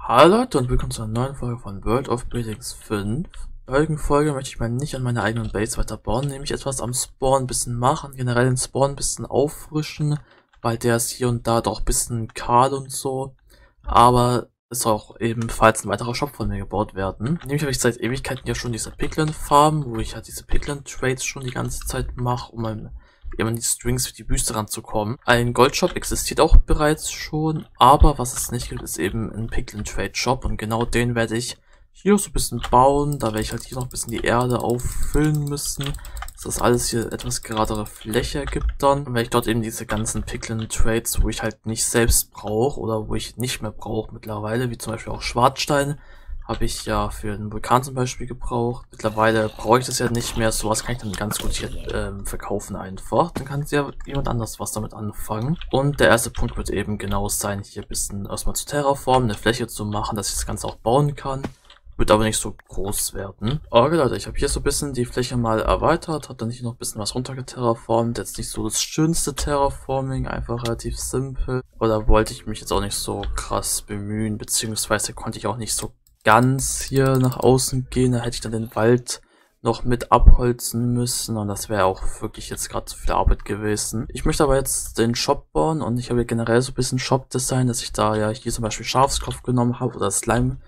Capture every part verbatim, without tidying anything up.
Hallo Leute und willkommen zu einer neuen Folge von World of Buildings fünf. In der heutigen Folge möchte ich mal nicht an meiner eigenen Base weiter bauen, nämlich etwas am Spawn ein bisschen machen, generell den Spawn ein bisschen auffrischen, weil der ist hier und da doch ein bisschen kahl und so, aber es soll auch ebenfalls ein weiterer Shop von mir gebaut werden. Nämlich habe ich seit Ewigkeiten ja schon diese Piglin Farm, wo ich halt diese Piglin Trades schon die ganze Zeit mache, um mein eben die Strings für die Wüste ranzukommen. Ein Goldshop existiert auch bereits schon, aber was es nicht gibt, ist eben ein Piglin Trade Shop und genau den werde ich hier so ein bisschen bauen. Da werde ich halt hier noch ein bisschen die Erde auffüllen müssen, dass das alles hier etwas geradere Fläche gibt dann. Dann werde ich dort eben diese ganzen Piglin Trades, wo ich halt nicht selbst brauche oder wo ich nicht mehr brauche mittlerweile, wie zum Beispiel auch Schwarzstein, habe ich ja für den Vulkan zum Beispiel gebraucht. Mittlerweile brauche ich das ja nicht mehr. Sowas kann ich dann ganz gut hier ähm, verkaufen einfach. Dann kann ja jemand anders was damit anfangen. Und der erste Punkt wird eben genau sein, hier ein bisschen erstmal zu terraformen, eine Fläche zu machen, dass ich das Ganze auch bauen kann. Wird aber nicht so groß werden. Okay Leute, ich habe hier so ein bisschen die Fläche mal erweitert, habe dann hier noch ein bisschen was runtergeterraformt. Jetzt nicht so das schönste Terraforming, einfach relativ simpel. Oder wollte ich mich jetzt auch nicht so krass bemühen, beziehungsweise konnte ich auch nicht so ganz hier nach außen gehen, da hätte ich dann den Wald noch mit abholzen müssen und das wäre auch wirklich jetzt gerade zu viel Arbeit gewesen. Ich möchte aber jetzt den Shop bauen und ich habe generell so ein bisschen Shop-Design, dass ich da ja hier zum Beispiel Schafskopf genommen habe oder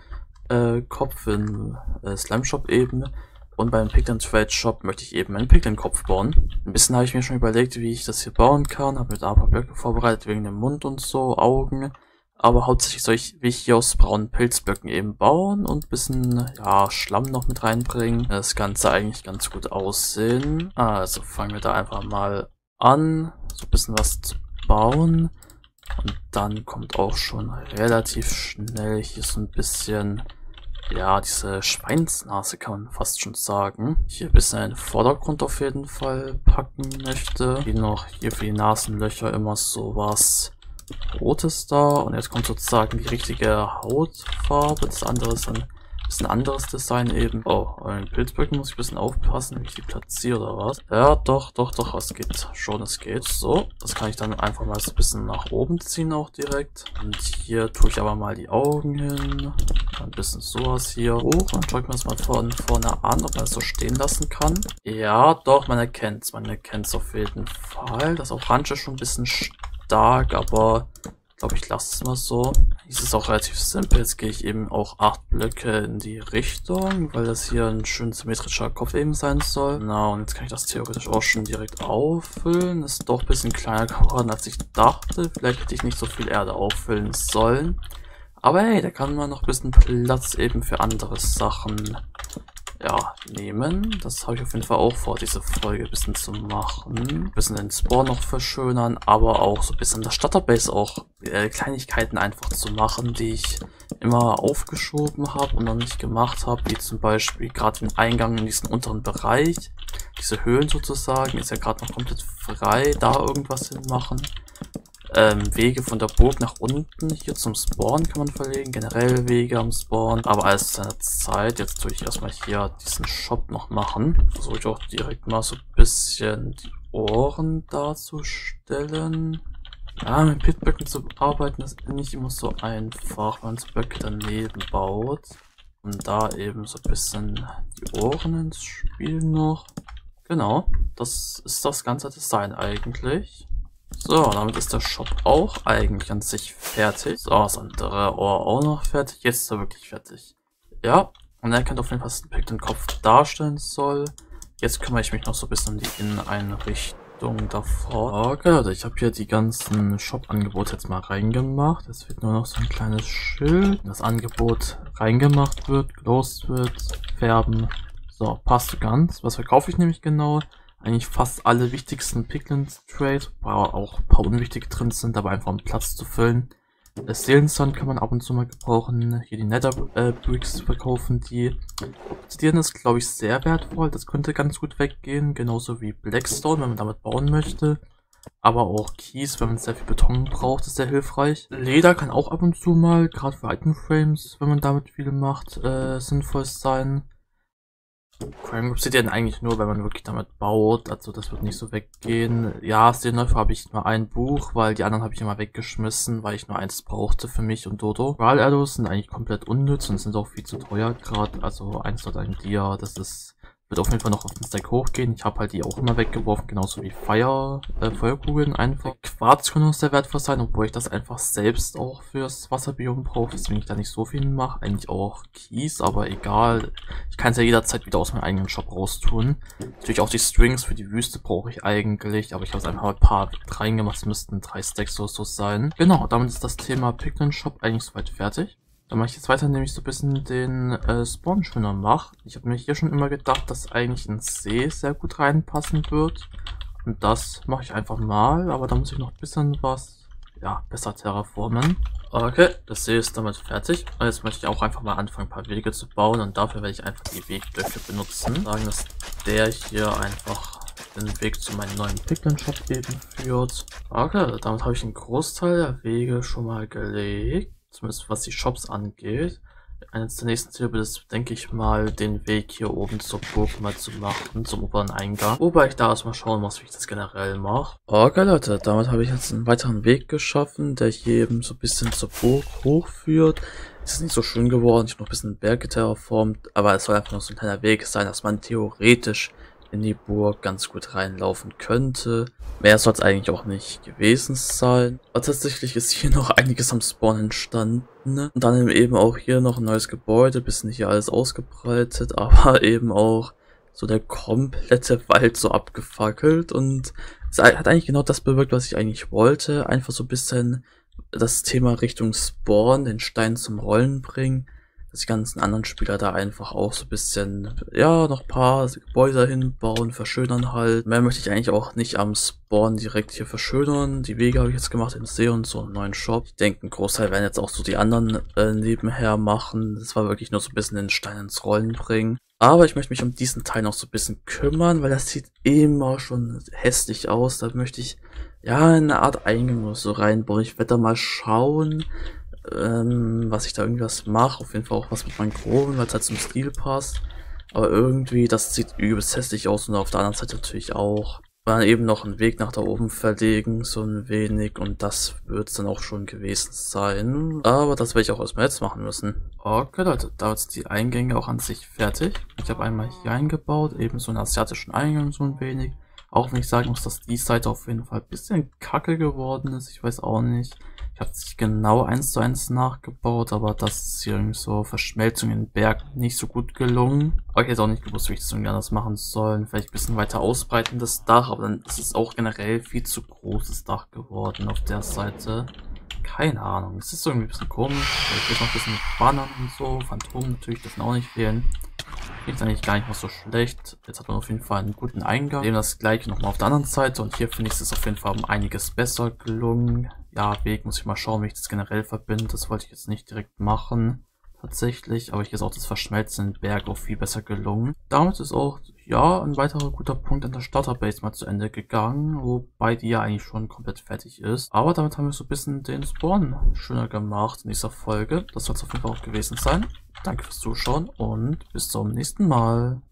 Slime-Kopf äh, in äh, Slime-Shop eben. Und beim Piglin Trade Shop möchte ich eben einen Piglin-Kopf bauen. Ein bisschen habe ich mir schon überlegt, wie ich das hier bauen kann, habe mir da ein paar Blöcke vorbereitet wegen dem Mund und so, Augen. Aber hauptsächlich soll ich, wie ich hier aus braunen Pilzblöcken eben bauen und ein bisschen, ja, Schlamm noch mit reinbringen. Das Ganze eigentlich ganz gut aussehen. Also fangen wir da einfach mal an, so ein bisschen was zu bauen. Und dann kommt auch schon relativ schnell hier so ein bisschen, ja, diese Schweinsnase kann man fast schon sagen. Hier ein bisschen einen Vordergrund auf jeden Fall packen möchte. Hier noch hier für die Nasenlöcher immer sowas Rotes da und jetzt kommt sozusagen die richtige Hautfarbe. Das andere ist ein bisschen anderes Design eben. Oh, in Pilzblöcken muss ich ein bisschen aufpassen, wie ich die platziere oder was. Ja, doch, doch, doch, es geht schon, es geht. So, das kann ich dann einfach mal so ein bisschen nach oben ziehen auch direkt. Und hier tue ich aber mal die Augen hin. Ein bisschen sowas hier hoch und schaue ich mir das mal von vorne an, ob man es so stehen lassen kann. Ja, doch, man erkennt es, man erkennt es auf jeden Fall. Das Orange ist schon ein bisschen stark, aber ich glaube, ich lasse es mal so. Dies ist auch relativ simpel. Jetzt gehe ich eben auch acht Blöcke in die Richtung, weil das hier ein schön symmetrischer Kopf eben sein soll. Na, und jetzt kann ich das theoretisch auch schon direkt auffüllen. Ist doch ein bisschen kleiner geworden, als ich dachte. Vielleicht hätte ich nicht so viel Erde auffüllen sollen. Aber hey, da kann man noch ein bisschen Platz eben für andere Sachen, ja, nehmen. Das habe ich auf jeden Fall auch vor, diese Folge ein bisschen zu machen. Ein bisschen den Spawn noch verschönern, aber auch so ein bisschen das Starterbase auch äh, Kleinigkeiten einfach zu machen, die ich immer aufgeschoben habe und noch nicht gemacht habe, wie zum Beispiel gerade den Eingang in diesen unteren Bereich. Diese Höhlen sozusagen ist ja gerade noch komplett frei, da irgendwas hinmachen. Ähm, Wege von der Burg nach unten hier zum Spawn kann man verlegen, generell Wege am Spawn, aber alles zu seiner Zeit. Jetzt tue ich erstmal hier diesen Shop noch machen. Versuche ich auch direkt mal so ein bisschen die Ohren darzustellen. Ja, mit Pitböcken zu arbeiten ist nicht immer so einfach, wenn man so Böcke daneben baut. Und da eben so ein bisschen die Ohren ins Spiel noch. Genau, das ist das ganze Design eigentlich. So, damit ist der Shop auch eigentlich an sich fertig. So, das andere Ohr auch noch fertig. Jetzt ist er wirklich fertig. Ja, und er kennt auf jeden Fall, was den Kopf darstellen soll. Jetzt kümmere ich mich noch so ein bisschen um die Inneneinrichtung davor. Okay, also ich habe hier die ganzen Shop-Angebote jetzt mal reingemacht. Es wird nur noch so ein kleines Schild. Das Angebot reingemacht wird, gelost wird, färben. So, passt ganz. Was verkaufe ich nämlich genau? Eigentlich fast alle wichtigsten Piglin Trade, wo auch ein paar unwichtige drin sind, aber einfach um Platz zu füllen. Das Seelensand kann man ab und zu mal gebrauchen. Hier die Nether äh, Bricks verkaufen, die Obsidian ist, glaube ich, sehr wertvoll. Das könnte ganz gut weggehen, genauso wie Blackstone, wenn man damit bauen möchte. Aber auch Kies, wenn man sehr viel Beton braucht, ist sehr hilfreich. Leder kann auch ab und zu mal, gerade für Item Frames, wenn man damit viel macht, äh, sinnvoll sein. Prime Obsidian eigentlich nur, wenn man wirklich damit baut, also das wird nicht so weggehen. Ja, aus den Läufer habe ich nur ein Buch, weil die anderen habe ich immer weggeschmissen, weil ich nur eins brauchte für mich und Dodo. Royal Arrows sind eigentlich komplett unnütz und sind auch viel zu teuer gerade, also eins dort ein Dia, das ist... Wird auf jeden Fall noch auf den Stack hochgehen. Ich habe halt die auch immer weggeworfen, genauso wie Feuer, äh, Feuerkugeln einfach. Quarz kann auch sehr wertvoll sein, obwohl ich das einfach selbst auch fürs Wasserbiom brauche, deswegen ich da nicht so viel mache. Eigentlich auch Kies, aber egal. Ich kann es ja jederzeit wieder aus meinem eigenen Shop raustun. Natürlich auch die Strings für die Wüste brauche ich eigentlich, aber ich habe es einfach mal ein paar reingemacht, es müssten drei Stacks oder so sein. Genau, damit ist das Thema Pigment Shop eigentlich soweit fertig. Dann mache ich jetzt weiter, indem ich so ein bisschen den äh, Spawn schöner mache. Ich habe mir hier schon immer gedacht, dass eigentlich ein See sehr gut reinpassen wird. Und das mache ich einfach mal, aber da muss ich noch ein bisschen was, ja, besser terraformen. Okay, das See ist damit fertig. Und jetzt möchte ich auch einfach mal anfangen, ein paar Wege zu bauen. Und dafür werde ich einfach die Wegblöcke benutzen. Sagen, dass der hier einfach den Weg zu meinem neuen Pigment-Shop eben führt. Okay, damit habe ich einen Großteil der Wege schon mal gelegt. Zumindest was die Shops angeht. Eines der nächsten Ziele wird es, denke ich mal, den Weg hier oben zur Burg mal zu machen, zum oberen Eingang. Wobei ich da erstmal schauen muss, wie ich das generell mache. Okay Leute, damit habe ich jetzt einen weiteren Weg geschaffen, der hier eben so ein bisschen zur Burg hochführt. Es ist nicht so schön geworden, ich habe noch ein bisschen Berge terraformt, aber es soll einfach noch so ein kleiner Weg sein, dass man theoretisch in die Burg ganz gut reinlaufen könnte. Mehr soll es eigentlich auch nicht gewesen sein. Aber tatsächlich ist hier noch einiges am Spawn entstanden. Und dann eben auch hier noch ein neues Gebäude, bisschen hier alles ausgebreitet, aber eben auch so der komplette Wald so abgefackelt. Und es hat eigentlich genau das bewirkt, was ich eigentlich wollte. Einfach so ein bisschen das Thema Richtung Spawn, den Stein zum Rollen bringen. Dass die ganzen anderen Spieler da einfach auch so ein bisschen, ja, noch ein paar Gebäude hinbauen, verschönern halt. Mehr möchte ich eigentlich auch nicht am Spawn direkt hier verschönern. Die Wege habe ich jetzt gemacht im See und so einen neuen Shop. Ich denke, ein Großteil werden jetzt auch so die anderen äh, nebenher machen. Das war wirklich nur so ein bisschen den Stein ins Rollen bringen. Aber ich möchte mich um diesen Teil noch so ein bisschen kümmern, weil das sieht immer schon hässlich aus. Da möchte ich, ja, eine Art Eingang so reinbauen. Ich werde da mal schauen, Ähm, was ich da irgendwas mache, auf jeden Fall auch was mit meinen Kronen, weil es halt zum Stil passt. Aber irgendwie, das sieht übelst hässlich aus und auf der anderen Seite natürlich auch. Dann eben noch einen Weg nach da oben verlegen, so ein wenig, und das wird es dann auch schon gewesen sein. Aber das werde ich auch erstmal jetzt machen müssen. Okay Leute, da ist die Eingänge auch an sich fertig. Ich habe einmal hier eingebaut, eben so einen asiatischen Eingang so ein wenig. Auch wenn ich sagen muss, dass die Seite auf jeden Fall ein bisschen kacke geworden ist, ich weiß auch nicht. Ich habe es nicht genau eins zu eins nachgebaut, aber das ist hier irgendwie so Verschmelzung in den Berg nicht so gut gelungen. Aber ich hätte auch nicht gewusst, wie ich das irgendwie anders machen soll. Vielleicht ein bisschen weiter ausbreiten, das Dach, aber dann ist es auch generell viel zu großes Dach geworden auf der Seite. Keine Ahnung, es ist irgendwie ein bisschen komisch. Ich will noch ein bisschen Bannern und so, Phantom natürlich dürfen auch nicht fehlen. Ist eigentlich gar nicht mal so schlecht. Jetzt hat man auf jeden Fall einen guten Eingang. Eben das gleiche nochmal auf der anderen Seite. Und hier finde ich es auf jeden Fall um einiges besser gelungen. Ja, Weg muss ich mal schauen, wie ich das generell verbinde. Das wollte ich jetzt nicht direkt machen. Tatsächlich. Aber hier ist auch das Verschmelzen in den Berg auch viel besser gelungen. Damit ist auch, ja, ein weiterer guter Punkt in der Starterbase mal zu Ende gegangen. Wobei die ja eigentlich schon komplett fertig ist. Aber damit haben wir so ein bisschen den Spawn schöner gemacht in dieser Folge. Das soll es auf jeden Fall auch gewesen sein. Danke fürs Zuschauen und bis zum nächsten Mal.